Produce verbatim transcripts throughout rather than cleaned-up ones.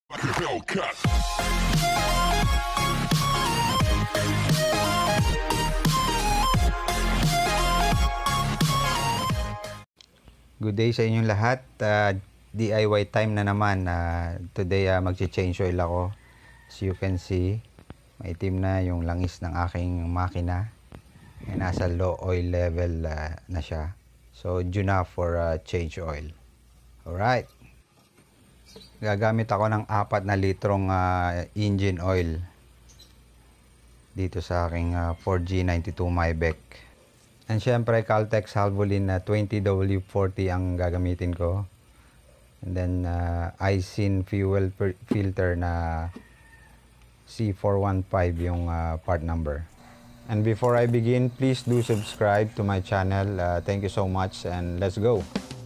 Hellcat. Good day sa inyong lahat. Uh, D I Y time na naman. Uh, today uh, mag-change oil ako. As you can see, maitim na yung langis ng aking makina. Ay, nasa low oil level uh, na siya. So due na for uh, change oil. Alright. Gagamit ako ng apat na litrong uh, engine oil dito sa aking uh, four G ninety-two Maybach. And syempre Caltex Halvolin na uh, twenty W forty ang gagamitin ko. And then uh, Aisin fuel filter na C four fifteen yung uh, part number. And before I begin, please do subscribe to my channel. Uh, thank you so much and let's go.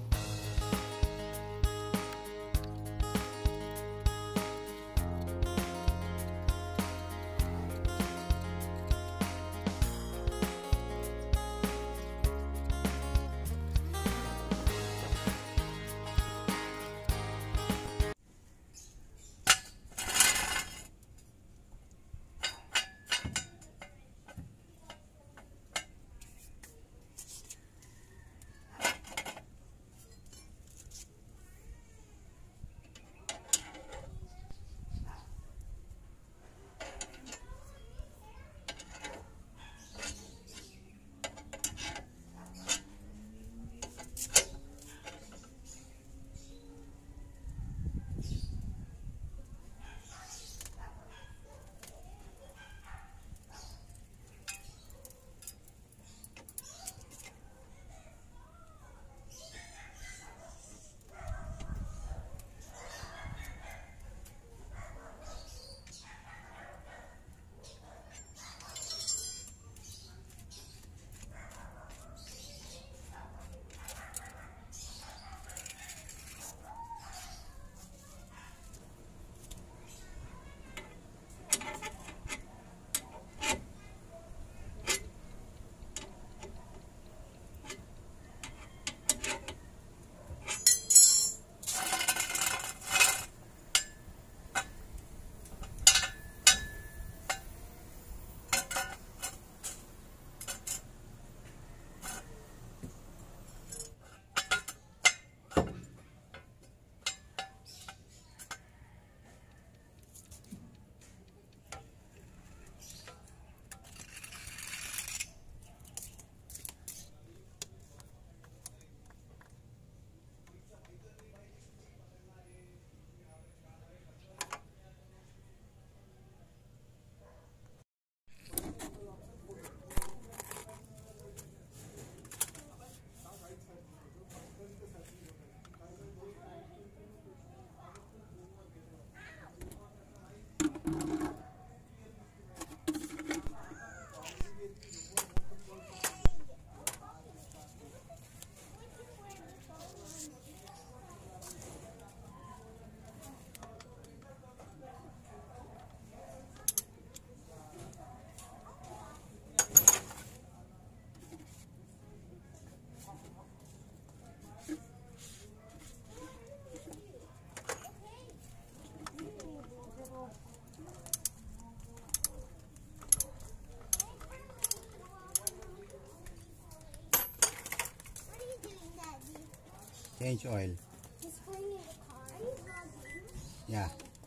Change oil. Just going in the car? Yeah.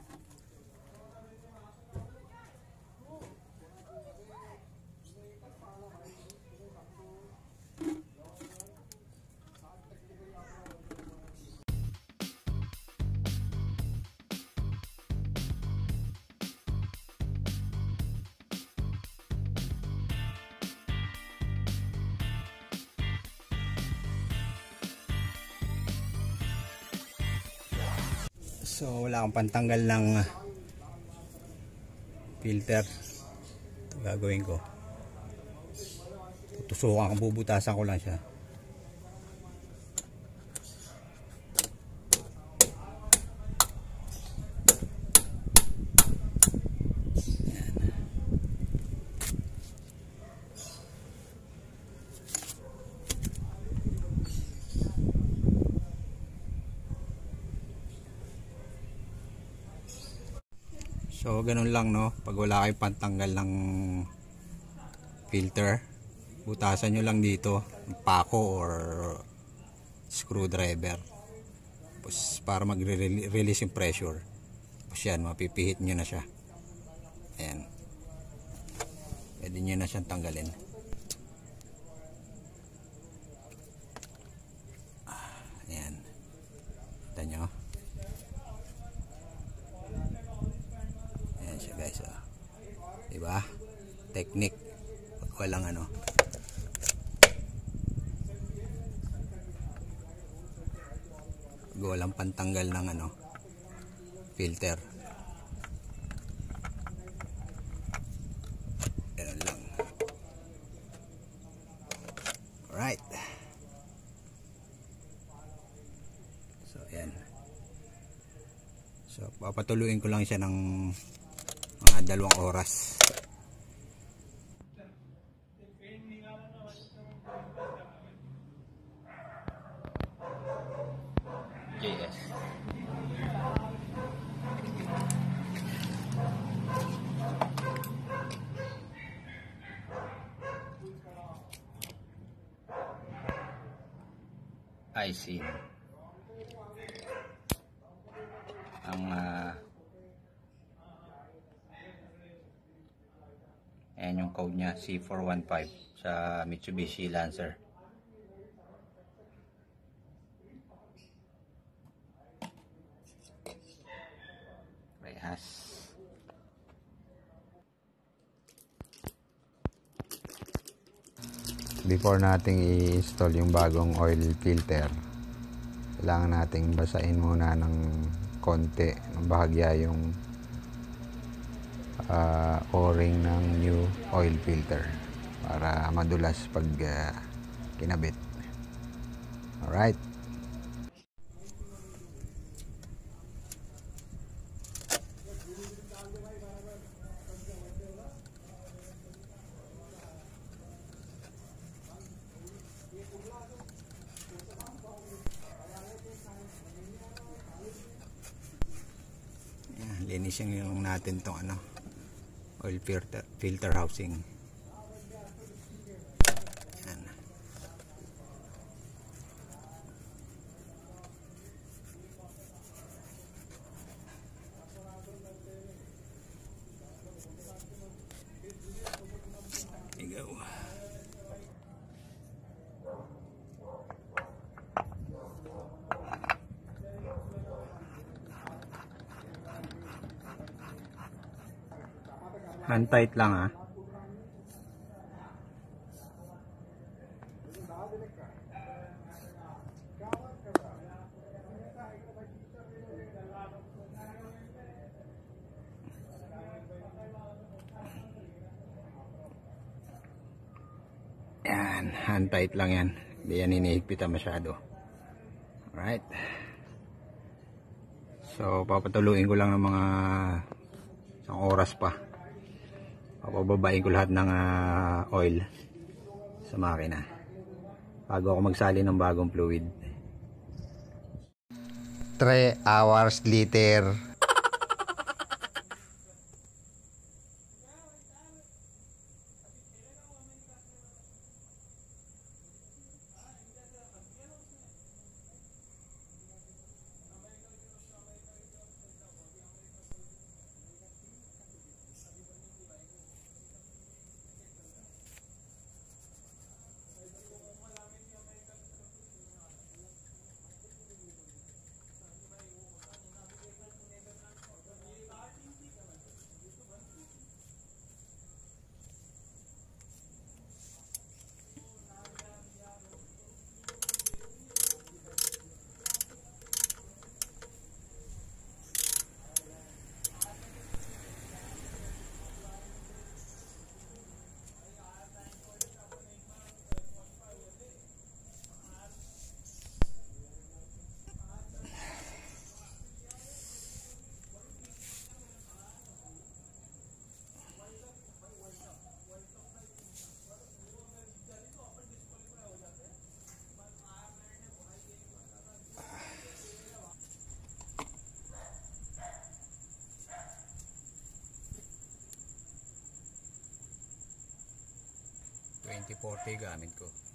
So wala akong pantanggal ng filter. Ito gagawin ko. Tutusukan ko, bubutasan ko lang siya. So ganun lang, no, pag wala kayong pantanggal ng filter, butasan nyo lang dito pako or screwdriver, tapos para mag-release yung pressure. Tapos yan, mapipihit nyo na siya. Ayan, pwede nyo na siyang tanggalin. Ayan, kita nyo. Ayan siya guys, oh. Diba? Technique pag walang ano. Pag walang pantanggal ng ano, filter. Ganun lang. Alright. So ayan. So papatuluin ko lang siya ng mga dalawang oras. J S. I see. Ang uh, ayan yung code niya, C four one five sa Mitsubishi Lancer. Rehas. Before nating i-install yung bagong oil filter, kailangan nating basahin muna ng konti, ng bahagya yung uh, o-ring ng new oil filter para madulas pag uh, kinabit. Alright. Linisin lang natin tong ano, oil filter, filter housing. Yan. There you go. Hand tight lang, ha. Yan, hand tight lang yan. Hindi yan hinihigpitan masyado. Alright. So papatuluin ko lang ng mga isang oras pa. Papababain ko lahat ng uh, oil sa makina bago ako magsali ng bagong fluid. three hours later. twenty forty gamit ko.